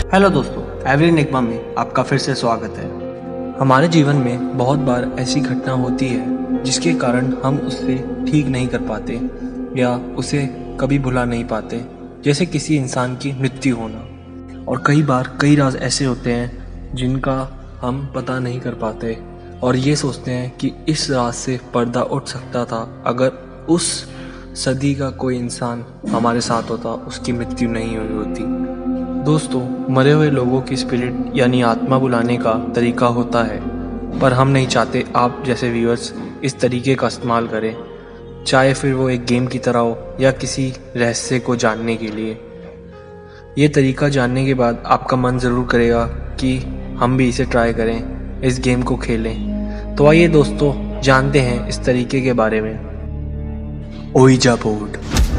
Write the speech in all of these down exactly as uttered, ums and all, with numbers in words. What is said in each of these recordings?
Hello दोस्तों, every enigma में आपका फिर से स्वागत है। हमारे जीवन में बहुत बार ऐसी घटना होती है जिसके कारण हम उससे ठीक नहीं कर पाते या उसे कभी भुला नहीं पाते, जैसे किसी इंसान की मृत्यु होना। और कई बार कई राज ऐसे होते हैं जिनका हम पता नहीं कर पाते और ये सोचते हैं कि इस राज से पर्दा उठ सकता था अगर उस सदी का कोई इंसान हमारे साथ होता, उसकी मृत्यु नहीं हुई होती। दोस्तों, मरे हुए लोगों की स्पिरिट यानी आत्मा बुलाने का तरीका होता है, पर हम नहीं चाहते आप जैसे व्यूअर्स इस तरीके का इस्तेमाल करें, चाहे फिर वो एक गेम की तरह हो या किसी रहस्य को जानने के लिए। ये तरीका जानने के बाद आपका मन ज़रूर करेगा कि हम भी इसे ट्राई करें, इस गेम को खेलें। तो आइए दोस्तों, जानते हैं इस तरीके के बारे में। ओइजा बोर्ड।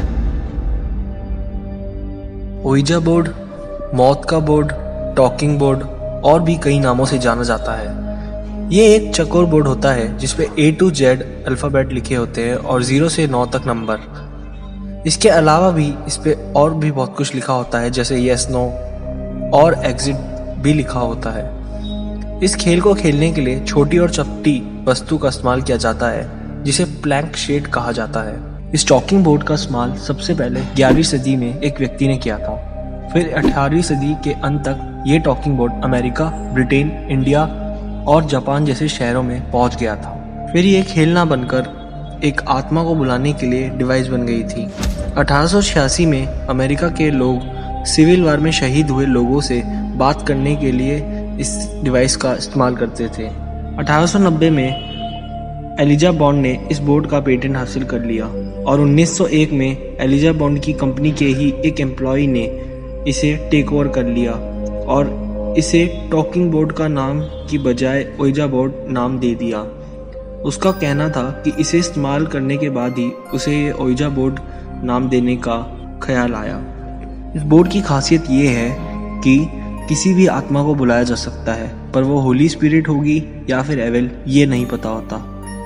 ओइजा बोर्ड मौत का बोर्ड, टॉकिंग बोर्ड और भी कई नामों से जाना जाता है। ये एक चकोर बोर्ड होता है जिसपे ए टू जेड अल्फ़ाबेट लिखे होते हैं और ज़ीरो से नौ तक नंबर। इसके अलावा भी इस पे और भी बहुत कुछ लिखा होता है, जैसे यस नो और एग्जिट भी लिखा होता है। इस खेल को खेलने के लिए छोटी और चपटी वस्तु का इस्तेमाल किया जाता है जिसे प्लैंक शेड कहा जाता है। इस टॉकिंग बोर्ड का इस्तेमाल सबसे पहले ग्यारहवीं सदी में एक व्यक्ति ने किया था। फिर अठारहवीं सदी के अंत तक ये talking board America, Britain, India और जापान जैसे शहरों में पहुंच गया था। फिर ये खेल ना बनकर एक आत्मा को बुलाने के लिए डिवाइस बन गई थी। अठारह सौ छियासी में अमेरिका के लोग सिविल वार में शहीद हुए लोगों से बात करने के लिए इस डिवाइस का इस्तेमाल करते थे। अठारह सौ नब्बे में एलिजा बॉन्ड ने इस बोर्ड का पेटेंट हासिल कर लिया और उन्नीस सौ एक में एलिजा बॉन्ड की कंपनी के ही एक एम्प्लॉय ने इसे टेक ओवर कर लिया और इसे टॉकिंग बोर्ड का नाम की बजाय ओइजा बोर्ड नाम दे दिया। उसका कहना था कि इसे इस्तेमाल करने के बाद ही उसे ये ओइजा बोर्ड नाम देने का ख्याल आया। इस बोर्ड की खासियत ये है कि किसी भी आत्मा को बुलाया जा सकता है, पर वो होली स्पिरिट होगी या फिर एविल, ये नहीं पता होता।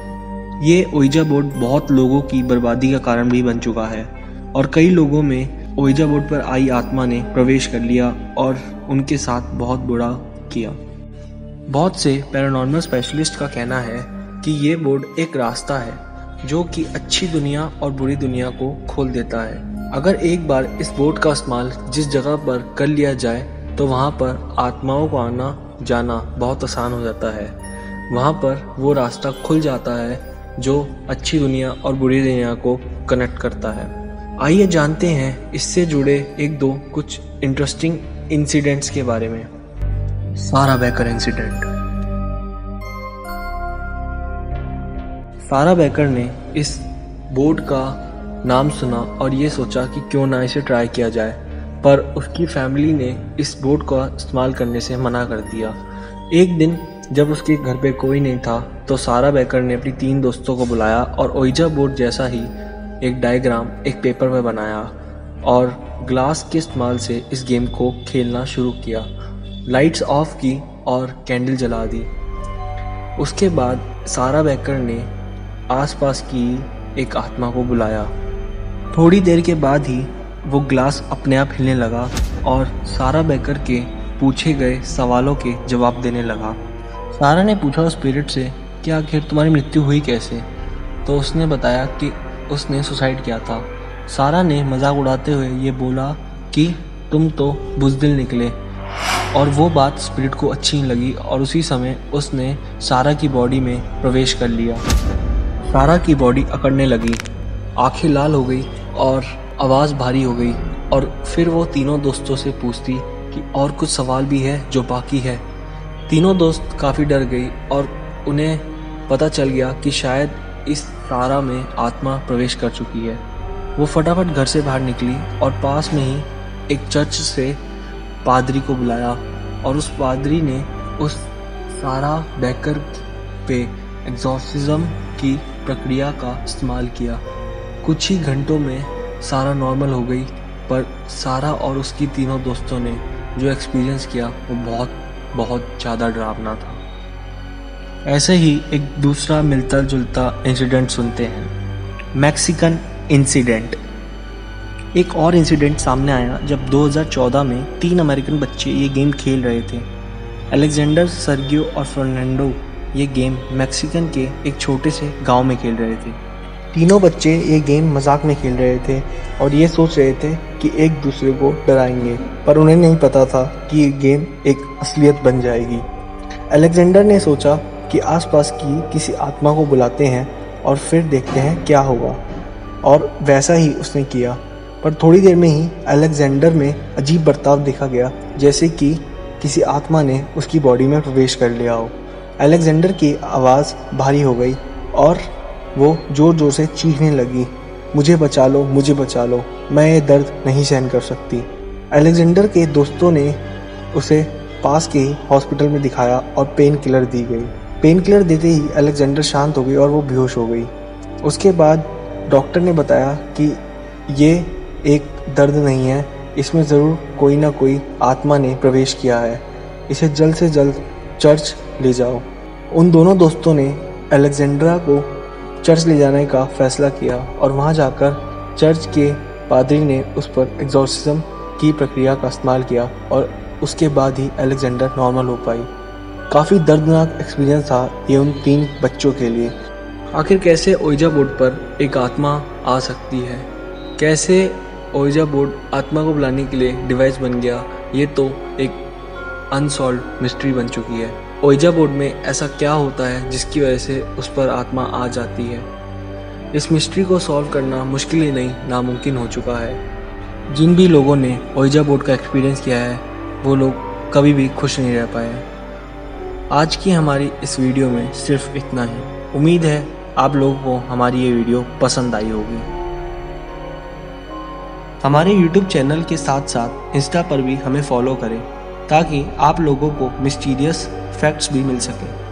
ये ओइजा बोर्ड बहुत लोगों की बर्बादी का कारण भी बन चुका है और कई लोगों में ओइजा बोर्ड पर आई आत्मा ने प्रवेश कर लिया और उनके साथ बहुत बुरा किया। बहुत से पैरानॉर्मल स्पेशलिस्ट का कहना है कि ये बोर्ड एक रास्ता है जो कि अच्छी दुनिया और बुरी दुनिया को खोल देता है। अगर एक बार इस बोर्ड का इस्तेमाल जिस जगह पर कर लिया जाए तो वहाँ पर आत्माओं को आना जाना बहुत आसान हो जाता है। वहाँ पर वो रास्ता खुल जाता है जो अच्छी दुनिया और बुरी दुनिया को कनेक्ट करता है। आइए जानते हैं इससे जुड़े एक दो कुछ इंटरेस्टिंग इंसिडेंट्स के बारे में। सारा बेकर इंसिडेंट। सारा बेकर ने इस बोर्ड का नाम सुना और ये सोचा कि क्यों ना इसे ट्राई किया जाए, पर उसकी फैमिली ने इस बोर्ड का इस्तेमाल करने से मना कर दिया। एक दिन जब उसके घर पे कोई नहीं था तो सारा बेकर ने अपनी तीन दोस्तों को बुलाया और ओइजा बोर्ड जैसा ही एक डायग्राम एक पेपर में बनाया और ग्लास के इस्तेमाल से इस गेम को खेलना शुरू किया। लाइट्स ऑफ की और कैंडल जला दी। उसके बाद सारा बेकर ने आसपास की एक आत्मा को बुलाया। थोड़ी देर के बाद ही वो ग्लास अपने आप हिलने लगा और सारा बेकर के पूछे गए सवालों के जवाब देने लगा। सारा ने पूछा उस स्पिरिट से कि आखिर तुम्हारी मृत्यु हुई कैसे, तो उसने बताया कि उसने सुसाइड किया था। सारा ने मजाक उड़ाते हुए ये बोला कि तुम तो बुज़दिल निकले, और वो बात स्पिरिट को अच्छी नहीं लगी और उसी समय उसने सारा की बॉडी में प्रवेश कर लिया। सारा की बॉडी अकड़ने लगी, आंखें लाल हो गई और आवाज़ भारी हो गई और फिर वो तीनों दोस्तों से पूछती कि और कुछ सवाल भी है जो बाकी है। तीनों दोस्त काफ़ी डर गई और उन्हें पता चल गया कि शायद इस सारा में आत्मा प्रवेश कर चुकी है। वो फटाफट घर से बाहर निकली और पास में ही एक चर्च से पादरी को बुलाया और उस पादरी ने उस सारा बेकर पे एग्जॉर्सिज्म की प्रक्रिया का इस्तेमाल किया। कुछ ही घंटों में सारा नॉर्मल हो गई, पर सारा और उसकी तीनों दोस्तों ने जो एक्सपीरियंस किया वो बहुत बहुत ज़्यादा डरावना था। ऐसे ही एक दूसरा मिलता जुलता इंसिडेंट सुनते हैं, मैक्सिकन इंसिडेंट। एक और इंसिडेंट सामने आया जब दो हज़ार चौदह में तीन अमेरिकन बच्चे ये गेम खेल रहे थे। अलेक्जेंडर, सर्गियो और फर्नांडो ये गेम मैक्सिकन के एक छोटे से गांव में खेल रहे थे। तीनों बच्चे ये गेम मजाक में खेल रहे थे और ये सोच रहे थे कि एक दूसरे को डराएंगे, पर उन्हें नहीं पता था कि ये गेम एक असलियत बन जाएगी। अलेक्जेंडर ने सोचा कि आसपास की किसी आत्मा को बुलाते हैं और फिर देखते हैं क्या होगा, और वैसा ही उसने किया। पर थोड़ी देर में ही अलेक्जेंडर में अजीब बर्ताव देखा गया, जैसे कि किसी आत्मा ने उसकी बॉडी में प्रवेश कर लिया हो। अलेक्जेंडर की आवाज़ भारी हो गई और वो ज़ोर ज़ोर से चीखने लगी, मुझे बचा लो, मुझे बचा लो, मैं ये दर्द नहीं सहन कर सकती। अलेक्जेंडर के दोस्तों ने उसे पास के ही हॉस्पिटल में दिखाया और पेन किलर दी गई। पेन किलर देते ही अलेक्जेंडर शांत हो गई और वो बेहोश हो गई। उसके बाद डॉक्टर ने बताया कि ये एक दर्द नहीं है, इसमें ज़रूर कोई ना कोई आत्मा ने प्रवेश किया है, इसे जल्द से जल्द चर्च ले जाओ। उन दोनों दोस्तों ने अलेक्जेंड्रा को चर्च ले जाने का फैसला किया और वहाँ जाकर चर्च के पादरी ने उस पर एग्जॉर्सिज्म की प्रक्रिया का इस्तेमाल किया और उसके बाद ही अलेक्जेंडर नॉर्मल हो पाई। काफ़ी दर्दनाक एक्सपीरियंस था ये उन तीन बच्चों के लिए। आखिर कैसे ओइजा बोर्ड पर एक आत्मा आ सकती है, कैसे ओइजा बोर्ड आत्मा को बुलाने के लिए डिवाइस बन गया, ये तो एक अनसॉल्व्ड मिस्ट्री बन चुकी है। ओइजा बोर्ड में ऐसा क्या होता है जिसकी वजह से उस पर आत्मा आ जाती है? इस मिस्ट्री को सॉल्व करना मुश्किल ही नहीं, नामुमकिन हो चुका है। जिन भी लोगों ने ओइजा बोर्ड का एक्सपीरियंस किया है वो लोग कभी भी खुश नहीं रह पाए। आज की हमारी इस वीडियो में सिर्फ इतना ही। उम्मीद है आप लोगों को हमारी ये वीडियो पसंद आई होगी। हमारे यूट्यूब चैनल के साथ साथ इंस्टा पर भी हमें फॉलो करें ताकि आप लोगों को मिस्टीरियस फैक्ट्स भी मिल सकें।